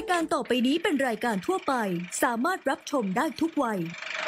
การต่อไปนี้เป็นรายการทั่วไปสามารถรับชมได้ทุกวัย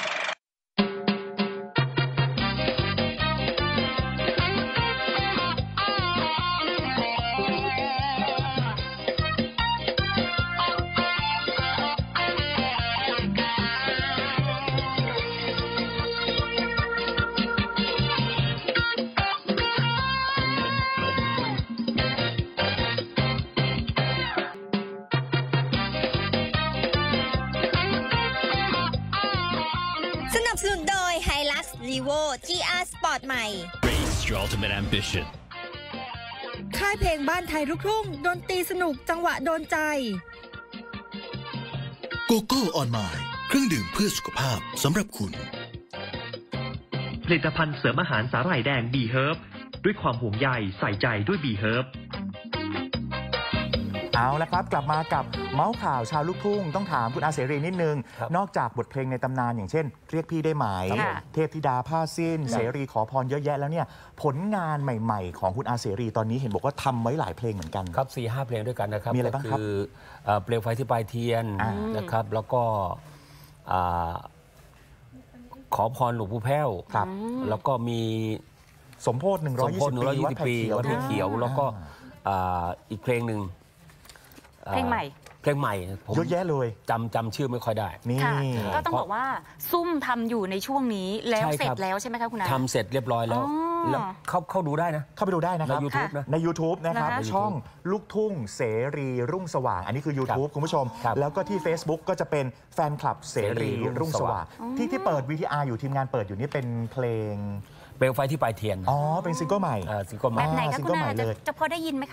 สนุนโดย Hilux Revo GR Sport ใหม่ Raise your ultimate ambition ค่ายเพลงบ้านไทยลูกทุ่งดนตรีสนุกจังหวะโดนใจโกโก้ออนไมล์เครื่องดื่มเพื่อสุขภาพสำหรับคุณผลิตภัณฑ์เสริมอาหารสาหร่ายแดงบีเฮิร์บด้วยความห่วงใยใส่ใจด้วยบีเฮิร์บเอาละครับกลับมากับเมาส์ข่าวชาวลูกทุ่งต้องถามคุณอาเสรีนิดนึงนอกจากบทเพลงในตำนานอย่างเช่นเรียกพี่ได้ไหมเทพธิดาผ้าสิ้นเสรีขอพรเยอะแยะแล้วเนี่ยผลงานใหม่ๆของคุณอาเสรีตอนนี้เห็นบอกว่าทำไว้หลายเพลงเหมือนกันครับ 4-5 เพลงด้วยกันนะครับมีอะไรบ้างครับคือเปลวไฟที่ปลายเทียนนะครับแล้วก็ขอพรหลวงปู่แพ้วแล้วก็มีสมโพธิ120 ปีวัดไผ่เขียวแล้วก็อีกเพลงหนึ่งเพลงใหม่เยอะแยะเลยจำชื่อไม่ค่อยได้นี่ก็ต้องบอกว่าซุ่มทำอยู่ในช่วงนี้แล้วเสร็จแล้วใช่ไหมคะคุณอาทำเสร็จเรียบร้อยแล้วเข้าดูได้นะเข้าไปดูได้นะครับ ใน YouTube นะครับช่องลูกทุ่งเสรีรุ่งสว่างอันนี้คือ YouTube คุณผู้ชมแล้วก็ที่ Facebook ก็จะเป็นแฟนคลับเสรีรุ่งสว่างที่เปิด VTR อยู่ทีมงานเปิดอยู่นี่เป็นเพลงเปลวไฟที่ปลายเทียนอ๋อเป็นซิงเกิลใหม่ซิงเกิลใหม่แบบไหนคะคุณอาจะพอได้ยินไหมคะ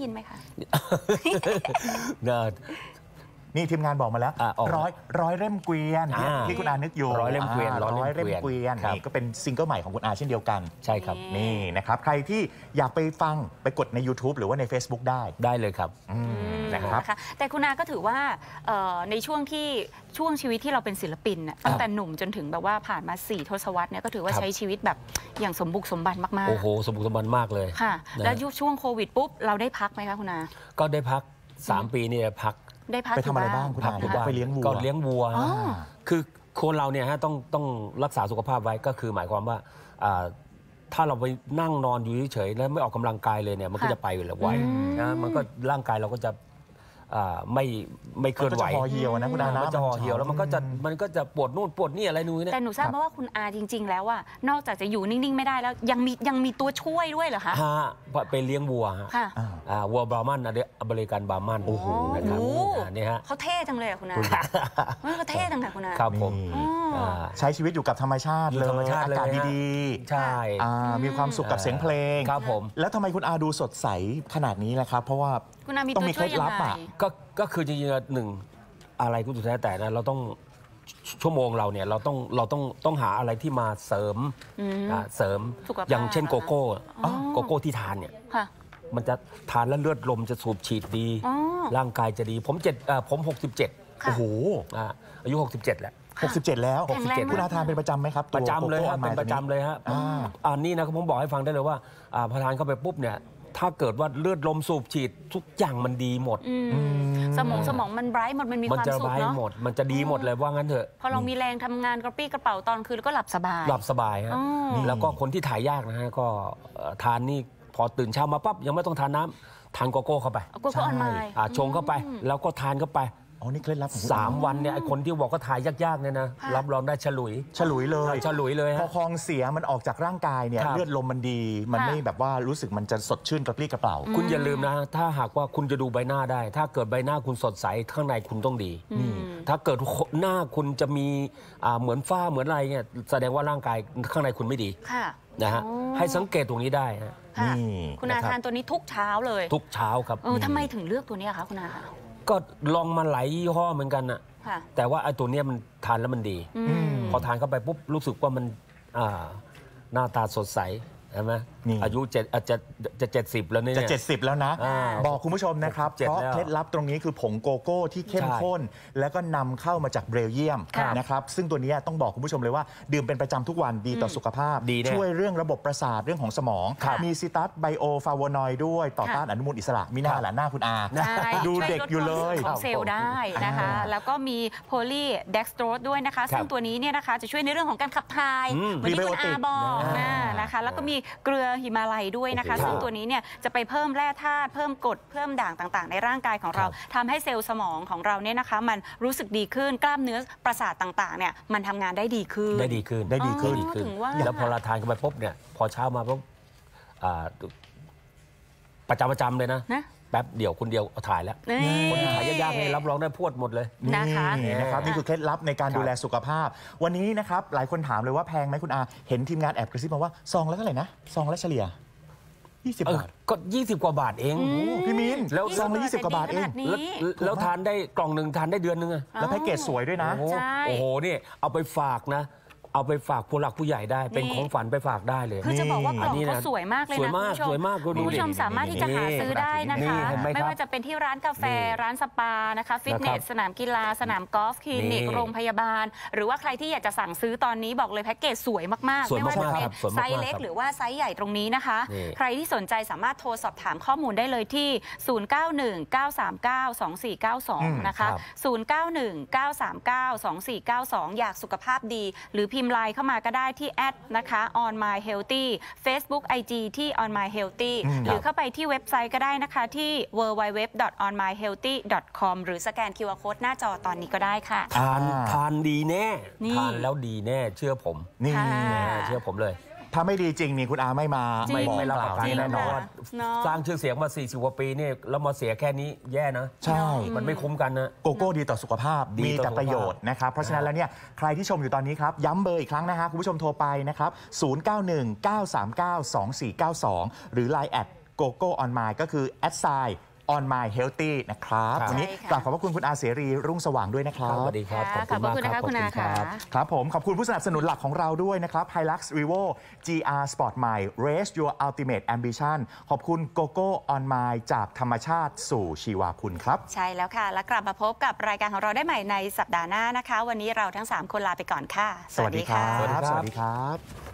นี่ทีมงานบอกมาแล้วร้อยเล่มเกวียนที่คุณอานึกอยู่ร้อยเล่มเกวียนนี่ก็เป็นซิงเกิลใหม่ของคุณอาเช่นเดียวกันใช่ครับนี่นะครับใครที่อยากไปฟังไปกดใน YouTube หรือว่าใน Facebook ได้เลยครับนะครับแต่คุณอาก็ถือว่าในช่วงชีวิตที่เราเป็นศิลปินตั้งแต่หนุ่มจนถึงแบบว่าผ่านมา4 ทศวรรษเนี่ยก็ถือว่าใช้ชีวิตแบบอย่างสมบุกสมบันมากๆโอ้โหสมบุกสมบันมากเลยค่ะแล้วช่วงโควิดปุ๊บเราได้พักไหมคะคุณอาก็ได้พัก3 ปีนี่พักได้พักไปทำอะไรบ้างคุณอาไปเลี้ยงวัวก็เลี้ยงวัวคือคนเราเนี่ยต้องรักษาสุขภาพไว้ก็คือหมายความว่าถ้าเราไปนั่งนอนอยู่เฉยๆแล้วไม่ออกกำลังกายเลยเนี่ยมันก็จะไปอยู่แล้วไว้นะมันก็ร่างกายเราก็จะไม่เคลื่อนไหวมันจะห่อเหี่ยวนะคุณอานะมันจะห่อเหี่ยวแล้วมันก็จะปวดนู่นปวดนี่อะไรนู่นเนี่ยแต่หนูทราบว่าคุณอาจริงๆแล้วว่านอกจากจะอยู่นิ่งๆไม่ได้แล้วยังมีตัวช่วยด้วยเหรอคะไปเลี้ยงวัววัวบราหมันอเมริกันบราหมันนะครับนี่ฮะเขาเท่จังเลยคุณอาเขาเท่จังเลยคุณอาครับผมใช้ชีวิตอยู่กับธรรมชาติเลยอากาศดีๆใช่มีความสุขกับเสียงเพลงครับผมแล้วทำไมคุณอาดูสดใสขนาดนี้ล่ะครับเพราะว่าต้องมีเคล็ดลับก็คือจริงๆหนึ่งอะไรก็สุดแท้แต่นะเราต้องชั่วโมงเราเนี่ยเราต้องหาอะไรที่มาเสริมอย่างเช่นโกโก้ที่ทานเนี่ยมันจะทานแล้วเลือดลมจะสูบฉีดดีร่างกายจะดีผม67 โอ้โหอายุ67แหละ 67แล้วคุณอาทานเป็นประจำไหมครับประจำเลยครับเป็นประจำเลยฮะอันนี้นะผมบอกให้ฟังได้เลยว่าพอทานเข้าไปปุ๊บเนี่ยถ้าเกิดว่าเลือดลมสูบฉีดทุกอย่างมันดีหมดสมองมันไบรท์หมดมันมีความสุขเนาะมันจะดีหมดเลยว่างั้นเถอะพอเรามีแรงทำงานกระปี้กระเป๋าตอนคืนแล้วก็หลับสบายฮะแล้วก็คนที่ถ่ายยากนะฮะก็ทานนี่พอตื่นเช้ามาปั๊บยังไม่ต้องทานน้ำทานโกโก้เข้าไปโกโก้ออนไมล์ชงเข้าไปแล้วก็ทานเข้าไปนี่เคล็ดลับ 3 วันเนี่ยไอ้คนที่บอกก็ถ่ายยากๆเนี่ยนะรับรองได้ฉลุยเลยพอคลองเสียมันออกจากร่างกายเนี่ยเลือดลมมันดีมันไม่แบบว่ารู้สึกมันจะสดชื่นกระปรี้กระเป๋าคุณอย่าลืมนะถ้าหากว่าคุณจะดูใบหน้าได้ถ้าเกิดใบหน้าคุณสดใสข้างในคุณต้องดีถ้าเกิดหน้าคุณจะมีเหมือนฝ้าเหมือนอะไรเนี่ยแสดงว่าร่างกายข้างในคุณไม่ดีนะฮะให้สังเกตตรงนี้ได้นี่คุณอาทานตัวนี้ทุกเช้าเลยทุกเช้าครับทำไมถึงเลือกตัวนี้คะคุณอาก็ลองมาหลายยี่ห้อเหมือนกันนะแต่ว่าไอ้ตัวนี้มันทานแล้วมันดีพอทานเข้าไปปุ๊บรู้สึกว่ามันหน้าตาสดใสใช่ไหมนี่อายุจะ70แล้วเนี่ยจะ70แล้วนะ บอกคุณผู้ชมนะครับ 67 เพราะแล้วเคล็ดลับตรงนี้คือผงโกโก้ที่เข้มข้น แล้วก็นำเข้ามาจากเบลเยียมค่ะนะครับซึ่งตัวนี้ต้องบอกคุณผู้ชมเลยว่าดื่มเป็นประจำทุกวันดีต่อสุขภาพดีแน่ช่วยเรื่องระบบประสาทเรื่องของสมอง มีซิตัสไบโอฟลาโวนอยด์ด้วยต่อต้านอนุมูลอิสระมีหน้าหละหน้าคุณอาใช่ดูเด็กอยู่เลยช่วดความสึกของเซลล์ได้นะคะ แล้วก็มีโพลีเด็กสโตรสด้วยนะคะ ซึ่งตัวนี้เนี่ยนะคะจะช่วยในเรื่องของการขับถ่ายเหมือนที่คุณอาบอกนะคะ แล้วก็มีเกลือหิมาลัยด้วยนะคะ ซึ่งตัวนี้เนี่ยจะไปเพิ่มแร่ธาตุเพิ่มกรดเพิ่มด่างต่างๆ ในร่างกายของเราทำให้เซลล์สมองของเราเนี่ยนะคะมันรู้สึกดีขึ้นกล้ามเนื้อประสาทต่างๆเนี่ยมันทำงานได้ดีขึ้นได้ดีขึ้นถึงว่าแล้วพอเราทานกันไปปุ๊บเนี่ยพอเช้ามาปุ๊บประจำเลยนะแป๊บเดียวคนเดียวถ่ายแล้ว คนที่ถ่ายยากๆนี่รับรองได้พวดหมดเลยนะคะนี่นะครับนี่คือเคล็ดลับในการดูแลสุขภาพ วันนี้นะครับหลายคนถามเลยว่าแพงไหมคุณอาเห็นทีมงานแอบกระซิบมาว่าซองละเท่าไหร่นะซองละเฉลี่ย20 บาทก็20 กว่าบาทเองพี่มิ้นแล้วซองละ20 กว่าบาทเองแล้วทานได้กล่องหนึ่งทานได้เดือนนึงอะแล้วแพ็กเกจสวยด้วยนะโอ้โหนี่เอาไปฝากนะ เอาไปฝากผู้หลักผู้ใหญ่ได้เป็นของฝันไปฝากได้เลยคือจะบอกว่ากล่องเขาสวยมากเลยนะสวยมากสวยมากคุณผู้ชมสามารถที่จะหาซื้อได้นะคะเห็นไหมครับไม่ว่าจะเป็นที่ร้านกาแฟร้านสปานะคะฟิตเนนะคสรับสนามกีฬาสนามกอล์ฟคลินิกนี่โรงพยาบาล หรือว่าใครที่อยากจะสั่งซื้อตอนนี้บอกเลยแพ็กเกจสวยมากๆสวยไม่มากว่าจะเป็นครับสวยมากไซส์เล็กครับหรือว่าไซส์ใหญ่ตรงนี้นะคะนี่ใครที่สนใจสามารถโทรสอบถามข้อมูลได้เลยที่ 0919392492 นะคะ 0919392492 อยากสุขภาพดี หรือพิมพ์ไลน์เข้ามาก็ได้ที่แอดนะคะ on my healthy Facebook IG ที่ on my healthy หรือเข้าไปที่เว็บไซต์ก็ได้นะคะที่ www.onmyhealthy.com หรือสแกน QR Code หน้าจอตอนนี้ก็ได้ค่ะทานดีแน่นี่ทานแล้วดีแน่เชื่อผมนี่เชื่อผมเลยถ้าไม่ดีจริงนี่คุณอาไม่มาจริงไม่รับประกันนี่แน่นอนเนาะสร้างชื่อเสียงมา40 กว่าปีนี่แล้วมาเสียแค่นี้แย่นะใช่มันไม่คุ้มกันนะโกโก้ดีต่อสุขภาพดีมีต่อแต่สุขภาพประโยชน์นะครับ เพราะฉะนั้นแล้วเนี่ยใครที่ชมอยู่ตอนนี้ครับ ย้ำเบอร์อีกครั้งนะฮะคุณผู้ชมโทรไปนะครับ 0919392492 หรือ Line แอดโกโก้ออนไมล์ก็คือแอดไซน์ on my healthy นะครับ วันนี้ใช่ค่ะกราบขอบพระคุณคุณอาเสรีรุ่งสว่างด้วยนะครับสวัสดีครับขอบคุณนะคะคุณอาค่ะครับผมขอบคุณผู้สนับสนุนหลักของเราด้วยนะครับ Hilux Revo GR Sport ใหม่ Race Your Ultimate Ambition ขอบคุณ GoGo On My จากธรรมชาติสู่ชีวาคุณครับใช่แล้วค่ะ แล้วกลับมาพบกับรายการของเราได้ใหม่ในสัปดาห์หน้านะคะ วันนี้เราทั้ง 3 คนลาไปก่อนค่ะสวัสดีครับสวัสดีครับสวัสดีครับ